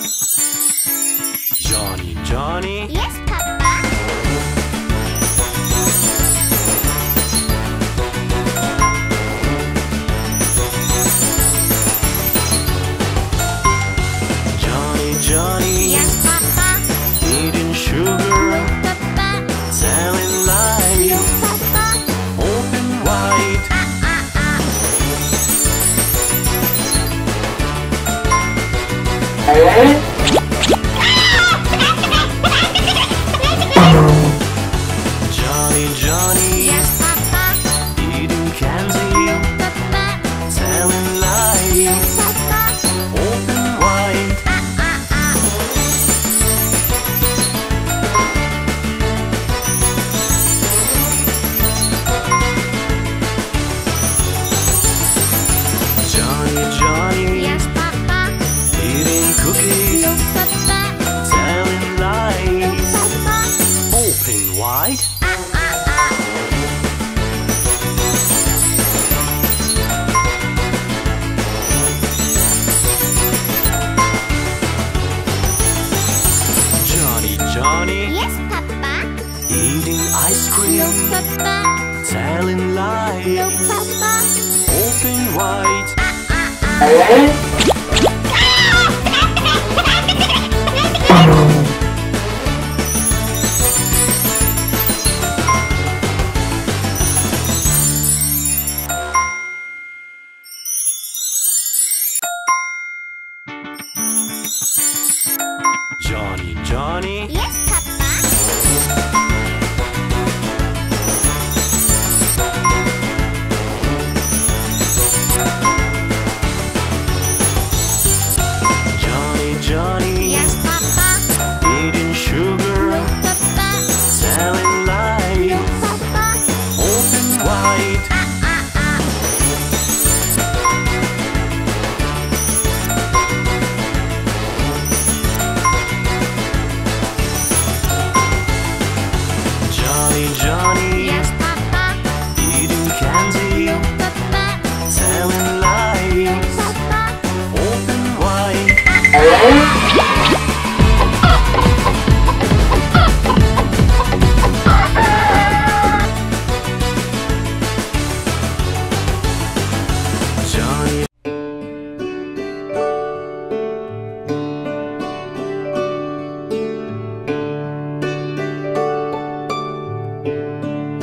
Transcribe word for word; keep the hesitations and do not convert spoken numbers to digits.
Johnny, Johnny. Yes, Papa. Johnny, Johnny. Yes, Papa. Eating sugar, No, Papa. telling lies, No, Papa. open wide. Ah, ah, ah. Johnny, Johnny. Yes, Papa. Eating candy, No, Papa. telling No, lies, Papa. open wide. Ah, ah, ah. Johnny, Johnny. Yes, Papa. Eating cookies, No, Papa. telling No, lies, Papa. open wide. Ah, ah, ah. Johnny, Johnny. Yes, Papa. Eating ice No, cream, Papa. telling No, lies, Papa. open wide. Ah, ah, ah. Johnny, Johnny. Yes, Papa. Johnny, Johnny. Yes, Papa. Eating sugar, No, Papa. telling No, lies, Papa. open wide. Ah,